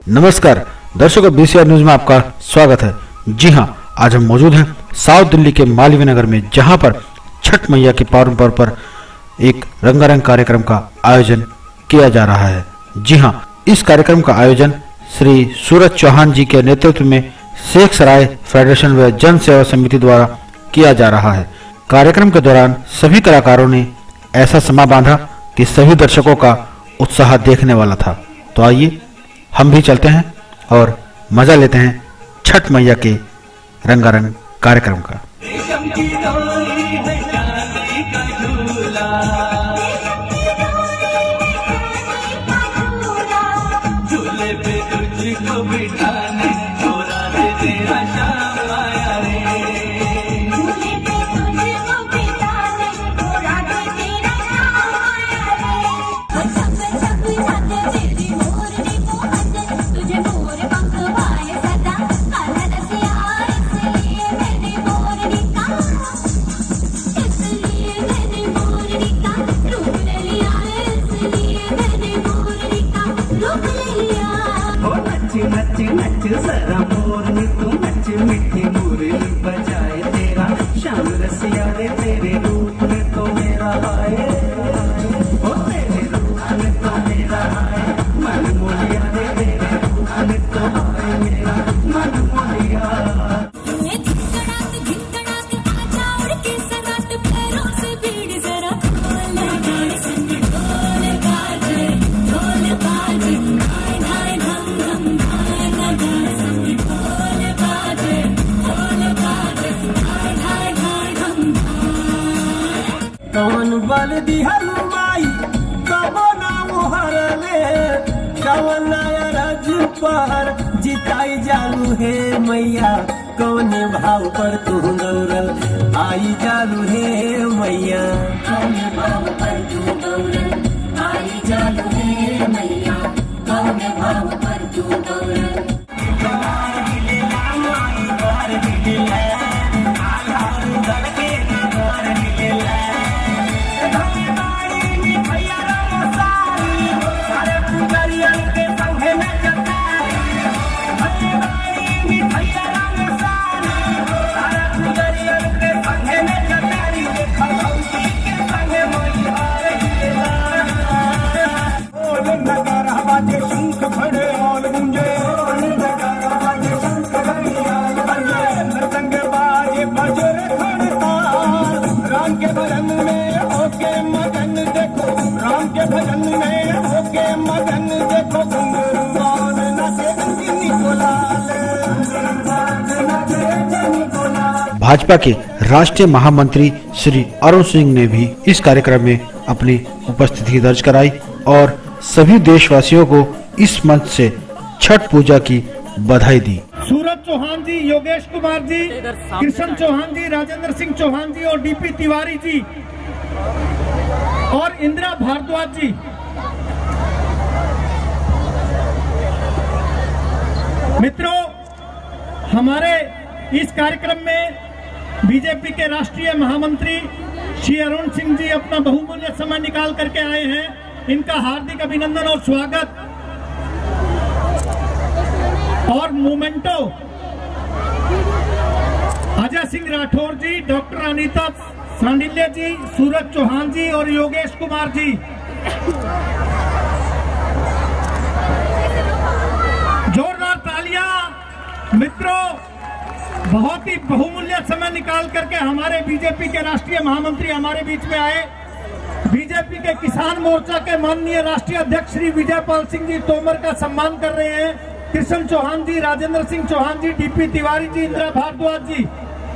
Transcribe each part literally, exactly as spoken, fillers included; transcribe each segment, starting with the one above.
नमस्कार दर्शकों, BCR news में आपका स्वागत है। जी हां, आज हम मौजूद हैं साउथ दिल्ली के मालवीय नगर में, जहां पर छठ मैया के पावन पर्व पर एक रंगारंग कार्यक्रम का आयोजन किया जा रहा है। जी हां, इस कार्यक्रम का आयोजन श्री सूरज चौहान जी के नेतृत्व में शेख सराय फेडरेशन व जन सेवा समिति द्वारा किया जा रहा है। कार्यक्रम के दौरान सभी कलाकारों ने ऐसा समा बांधा कि सभी दर्शकों का उत्साह देखने वाला था। तो आइए हम भी चलते हैं और मजा लेते हैं छठ मैया के रंगारंग कार्यक्रम का। नच नच जरा मोरनी तू नच, मीठी मुरली बजाए तेरा शाम रसिया रे, तेरे रूप में तो मेरा आए, ओ तेरे रूप में तो मेरा आए मन मोलिया रे, तेरे रूप में तो आए मेरा मन मोलिया। कौन बल दिहल माई कबो ना मोहरले, कौन रज पर जिताई जालू है मैया, कौन भाव पर तू गौरल आई जालू है मैया, कौन भाव पर तू गौरल आई जालू है मैया, कौन भाव पर तू गौरल। भाजपा के राष्ट्रीय महामंत्री श्री अरुण सिंह ने भी इस कार्यक्रम में अपनी उपस्थिति दर्ज कराई और सभी देशवासियों को इस मंच से छठ पूजा की बधाई दी। सूरज चौहान जी, योगेश कुमार जी, कृष्ण चौहान जी, राजेंद्र सिंह चौहान जी और डीपी तिवारी जी और इंदिरा भारद्वाज जी, मित्रों, हमारे इस कार्यक्रम में बीजेपी के राष्ट्रीय महामंत्री श्री अरुण सिंह जी अपना बहुमूल्य समय निकाल करके आए हैं। इनका हार्दिक अभिनंदन और स्वागत। और मोमेंटो अजय सिंह राठौर जी, डॉक्टर अनीता सांडिल्य जी, सूरज चौहान जी और योगेश कुमार जी, जोरदार तालियां। मित्रों, बहुत ही बहुमूल्य समय निकाल करके हमारे बीजेपी के राष्ट्रीय महामंत्री हमारे बीच में आए। बीजेपी के किसान मोर्चा के माननीय राष्ट्रीय अध्यक्ष श्री विजयपाल सिंह जी तोमर का सम्मान कर रहे हैं। कृष्ण चौहान जी, राजेंद्र सिंह चौहान जी, डीपी तिवारी जी, इंदिरा भारद्वाज जी,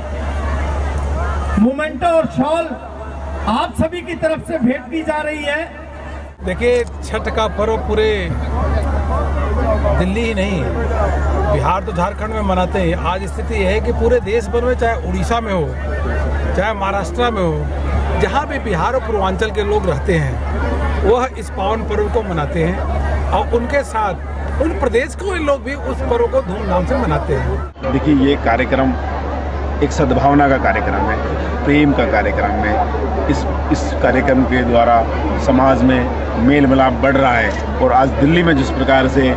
मोमेंटो और शॉल आप सभी की तरफ से भेंट की जा रही है। देखिए, छठ का पर्व पूरे दिल्ली ही नहीं, बिहार तो झारखंड में मनाते हैं। आज स्थिति यह है कि पूरे देश भर में, चाहे उड़ीसा में हो, चाहे महाराष्ट्र में हो, जहाँ भी बिहार और पूर्वांचल के लोग रहते हैं, वह इस पावन पर्व को मनाते हैं और उनके साथ उन प्रदेश के लोग भी उस पर्व को धूमधाम से मनाते हैं। देखिए, ये कार्यक्रम एक सद्भावना का कार्यक्रम है, प्रेम का कार्यक्रम है। इस इस कार्यक्रम के द्वारा समाज में मेल मिलाप बढ़ रहा है और आज दिल्ली में जिस प्रकार से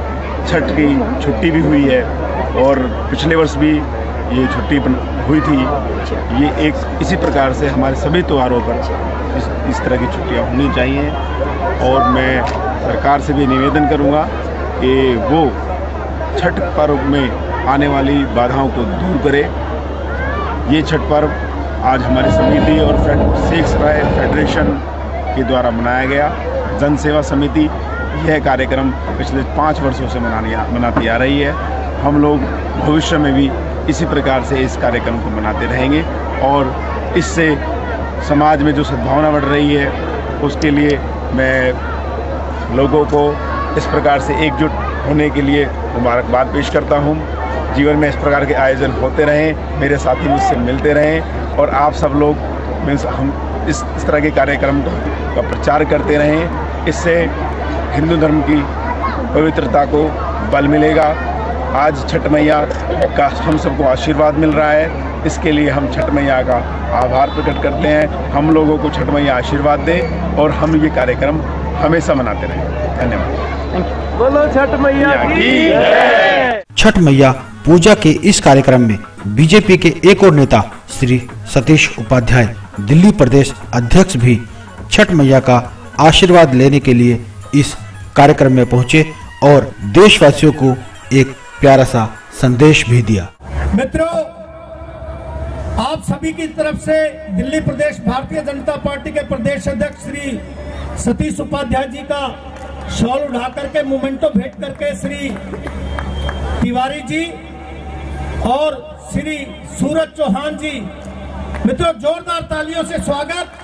छठ की छुट्टी भी हुई है और पिछले वर्ष भी ये छुट्टी हुई थी। ये एक इसी प्रकार से हमारे सभी त्योहारों पर इस, इस तरह की छुट्टियां होनी चाहिए और मैं सरकार से भी निवेदन करूंगा कि वो छठ पर्व में आने वाली बाधाओं को दूर करे। ये छठ पर्व आज हमारी समिति और शेख सराय फेडरेशन के द्वारा मनाया गया। जन सेवा समिति यह कार्यक्रम पिछले पाँच वर्षों से मनानी मनाती आ रही है। हम लोग भविष्य में भी इसी प्रकार से इस कार्यक्रम को मनाते रहेंगे और इससे समाज में जो सद्भावना बढ़ रही है उसके लिए मैं लोगों को इस प्रकार से एकजुट होने के लिए मुबारकबाद पेश करता हूँ। जीवन में इस प्रकार के आयोजन होते रहें, मेरे साथी मुझसे मिलते रहें और आप सब लोग हम इस, इस तरह के कार्यक्रम का प्रचार करते रहें। इससे हिंदू धर्म की पवित्रता को बल मिलेगा। आज छठ मैया का हम सबको आशीर्वाद मिल रहा है, इसके लिए हम छठ मैया का आभार प्रकट करते हैं। हम लोगों को छठ मैया आशीर्वाद दें और हम ये कार्यक्रम हमेशा मनाते रहें। धन्यवाद। बोलो छठ मैया की जय। छठ मैया पूजा के इस कार्यक्रम में बीजेपी के एक और नेता श्री सतीश उपाध्याय, दिल्ली प्रदेश अध्यक्ष भी छठ मैया का आशीर्वाद लेने के लिए इस कार्यक्रम में पहुंचे और देशवासियों को एक प्यारा सा संदेश भी दिया। मित्रों, आप सभी की तरफ से दिल्ली प्रदेश भारतीय जनता पार्टी के प्रदेश अध्यक्ष श्री सतीश उपाध्याय जी का शॉल उठा करके मोमेंटो भेंट करके श्री तिवारी जी और श्री सूरज चौहान जी, मित्रों जोरदार तालियों से स्वागत।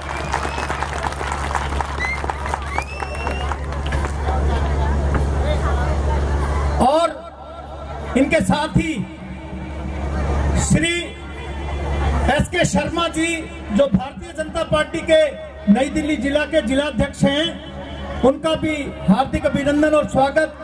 और इनके साथ ही श्री एस के शर्मा जी जो भारतीय जनता पार्टी के नई दिल्ली जिला के जिलाध्यक्ष हैं, उनका भी हार्दिक अभिनंदन और स्वागत।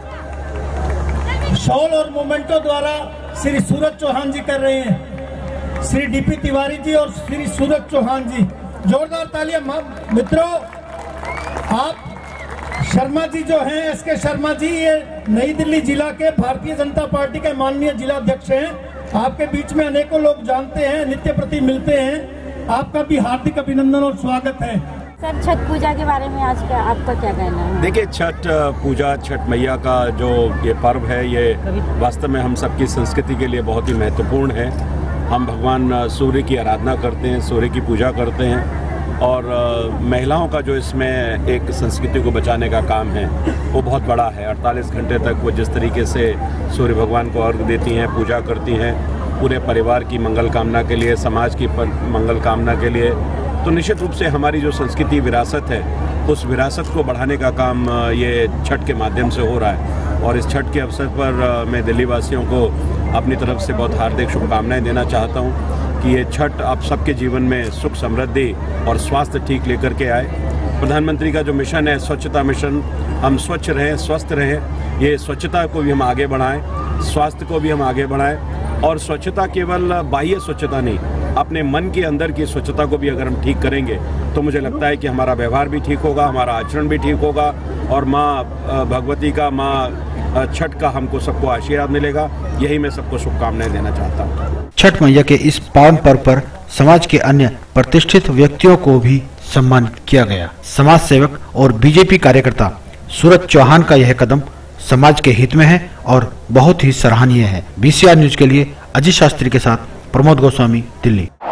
शॉल और मोमेंटो द्वारा श्री सूरज चौहान जी कर रहे हैं, श्री डीपी तिवारी जी और श्री सूरज चौहान जी, जोरदार तालियां। मित्रों, आप शर्मा जी जो हैं, एस के शर्मा जी, ये नई दिल्ली जिला के भारतीय जनता पार्टी के माननीय जिलाध्यक्ष हैं। आपके बीच में अनेकों लोग जानते हैं, नित्य प्रति मिलते हैं। आपका भी हार्दिक अभिनंदन और स्वागत है। सर, छठ पूजा के बारे में आज का आपका क्या कहना है? देखिए, छठ पूजा, छठ मैया का जो ये पर्व है, ये वास्तव में हम सबकी संस्कृति के लिए बहुत ही महत्वपूर्ण है। हम भगवान सूर्य की आराधना करते हैं, सूर्य की पूजा करते हैं और महिलाओं का जो इसमें एक संस्कृति को बचाने का काम है वो बहुत बड़ा है। अड़तालीस घंटे तक वो जिस तरीके से सूर्य भगवान को अर्घ देती हैं, पूजा करती हैं, पूरे परिवार की मंगल कामना के लिए, समाज की मंगल कामना के लिए, तो निश्चित रूप से हमारी जो संस्कृति विरासत है उस विरासत को बढ़ाने का काम ये छठ के माध्यम से हो रहा है। और इस छठ के अवसर पर मैं दिल्ली वासियों को अपनी तरफ से बहुत हार्दिक शुभकामनाएं देना चाहता हूं कि ये छठ आप सबके जीवन में सुख, समृद्धि और स्वास्थ्य ठीक लेकर के आए। प्रधानमंत्री का जो मिशन है, स्वच्छता मिशन, हम स्वच्छ रहें, स्वस्थ रहें, ये स्वच्छता को भी हम आगे बढ़ाएं, स्वास्थ्य को भी हम आगे बढ़ाएं। और स्वच्छता केवल बाह्य स्वच्छता नहीं, अपने मन के अंदर की स्वच्छता को भी अगर हम ठीक करेंगे तो मुझे लगता है कि हमारा व्यवहार भी ठीक होगा, हमारा आचरण भी ठीक होगा और माँ भगवती का, माँ छठ का हमको सबको आशीर्वाद मिलेगा। यही मैं सबको शुभकामनाएं देना चाहता हूँ। छठ मैया के इस पावन पर्व पर समाज के अन्य प्रतिष्ठित व्यक्तियों को भी सम्मानित किया गया। समाज सेवक और बीजेपी कार्यकर्ता सूरज चौहान का यह कदम समाज के हित में है और बहुत ही सराहनीय है। बीसीआर न्यूज के लिए अजीत शास्त्री के साथ प्रमोद गोस्वामी, दिल्ली।